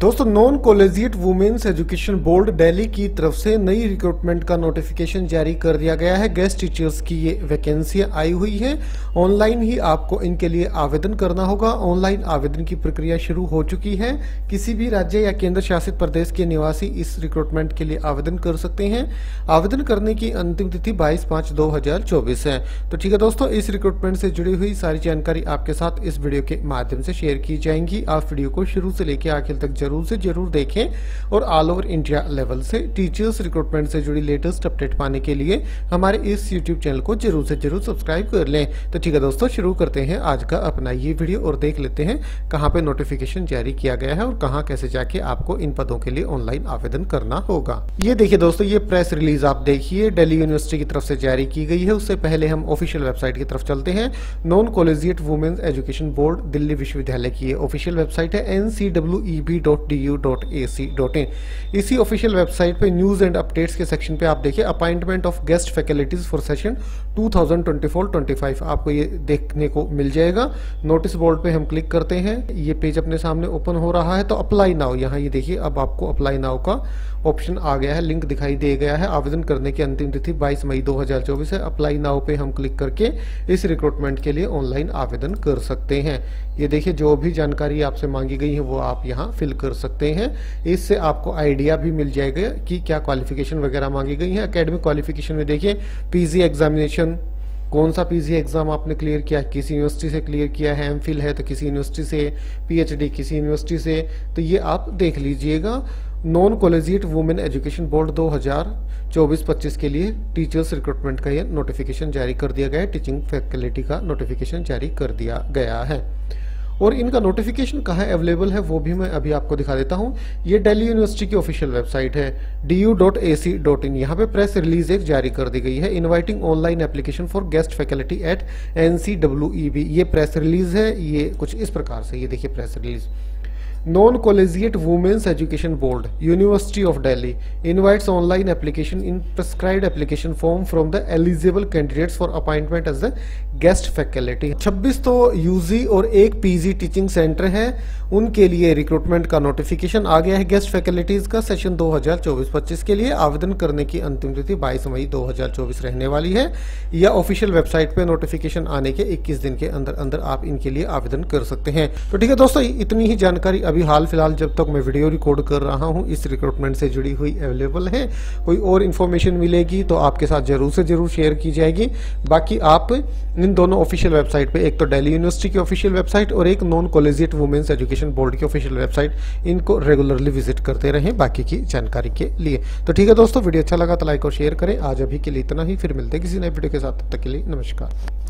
दोस्तों non collegiate women's education board Delhi की तरफ से नई रिक्रूटमेंट का नोटिफिकेशन जारी कर दिया गया है। गेस्ट टीचर्स की ये वैकेंसियां आई हुई हैं। ऑनलाइन ही आपको इनके लिए आवेदन करना होगा। ऑनलाइन आवेदन की प्रक्रिया शुरू हो चुकी है। किसी भी राज्य या केंद्र शासित प्रदेश के निवासी इस रिक्रूटमेंट के लिए आवेदन कर सकते हैं। आवेदन करने की अंतिम तिथि 22/5/2024 है। तो ठीक है दोस्तों, इस रिक्रूटमेंट से जुड़ी हुई सारी जानकारी आपके साथ इस वीडियो के माध्यम से शेयर की जाएंगी। आप वीडियो को शुरू से लेकर आखिर तक जरूर से जरूर देखें और ऑल ओवर इंडिया लेवल से टीचर्स रिक्रूटमेंट से जुड़ी लेटेस्ट अपडेट पाने के लिए हमारे इस यूट्यूब चैनल को जरूर से जरूर सब्सक्राइब कर लें। तो ठीक है दोस्तों, शुरू करते हैं आज का अपना ये वीडियो और देख लेते हैं कहां पे नोटिफिकेशन जारी किया गया है और कहां कैसे जाके आपको इन पदों के लिए ऑनलाइन आवेदन करना होगा। ये देखिए दोस्तों, ये प्रेस रिलीज आप देखिए दिल्ली यूनिवर्सिटी की तरफ से जारी की गई है। उससे पहले हम ऑफिशियल वेबसाइट की तरफ चलते हैं। Non collegiate women's education board Delhi विश्वविद्यालय की ऑफिशियल वेबसाइट है ncweb.du.ac.in। इसी ऑफिशियल वेबसाइट पे न्यूज एंड अपडेट्स के सेक्शन पे आप देखिए appointment of guest faculties for session 2024-25 आपको ये देखने को मिल जाएगा। नोटिस बोर्ड पे हम क्लिक करते हैं, ये पेज अपने सामने ओपन हो रहा है। तो अप्लाई नाउ, यहाँ ये देखिए अब आपको अप्लाई नाउ का ऑप्शन आ गया है, लिंक दिखाई दे गया है। आवेदन करने की अंतिम तिथि 22 मई 2024 है। अप्लाई नाउ पे हम क्लिक करके इस रिक्रूटमेंट के लिए ऑनलाइन आवेदन कर सकते हैं। ये देखिए जो भी जानकारी आपसे मांगी गई है वो आप यहाँ फिल कर सकते हैं। इससे आपको आइडिया भी मिल जाएगा कि क्या क्वालिफिकेशन वगैरह मांगी गई है। एकेडमिक क्वालिफिकेशन में देखिए पीजी एग्जामिनेशन, कौन सा पीजी एग्जाम आपने क्लियर किया है, किसी यूनिवर्सिटी से क्लियर किया है, एमफिल है तो किसी यूनिवर्सिटी से, पीएचडी किसी यूनिवर्सिटी से, तो ये आप देख लीजिएगा। Non collegiate women education board 2024-25 के लिए टीचर्स रिक्रूटमेंट का ये नोटिफिकेशन जारी कर दिया गया है। टीचिंग फैकल्टी का नोटिफिकेशन जारी कर दिया गया है। और इनका नोटिफिकेशन कहाँ अवेलेबल है वो भी मैं अभी आपको दिखा देता हूँ। ये दिल्ली यूनिवर्सिटी की ऑफिशियल वेबसाइट है du.ac.in। यहाँ पे प्रेस रिलीज एक जारी कर दी गई है, inviting online application for guest faculty at NCWEB। ये प्रेस रिलीज है, ये कुछ इस प्रकार से, ये देखिए press release. Non collegiate women's education board university of Delhi invites online application in prescribed application form from the eligible candidates for appointment as the guest faculty. 26 तो यूजी और एक पीजी टीचिंग सेंटर है, उनके लिए रिक्रूटमेंट का notification आ गया है। Guest faculties का सेशन 2024-25 के लिए आवेदन करने की अंतिम तिथि 22 मई 2024 रहने वाली है। या ऑफिशियल वेबसाइट पे नोटिफिकेशन आने के 21 दिन के अंदर अंदर आप इनके लिए आवेदन कर सकते हैं। तो ठीक है दोस्तों, इतनी ही जानकारी अभी हाल फिलहाल जब तक मैं वीडियो रिकॉर्ड कर रहा हूं इस रिक्रूटमेंट से जुड़ी हुई अवेलेबल है। कोई और इन्फॉर्मेशन मिलेगी तो आपके साथ जरूर से जरूर शेयर की जाएगी। बाकी आप इन दोनों ऑफिशियल वेबसाइट पे, एक तो दिल्ली यूनिवर्सिटी की ऑफिशियल वेबसाइट और एक non collegiate women's education board की ऑफिशियल वेबसाइट, इनको रेगुलरली विजिट करते रहें बाकी की जानकारी के लिए। तो ठीक है दोस्तों, वीडियो अच्छा लगा तो लाइक और शेयर करें। आज अभी के लिए इतना ही, फिर मिलते हैं किसी नए वीडियो के साथ। तब तक के लिए नमस्कार।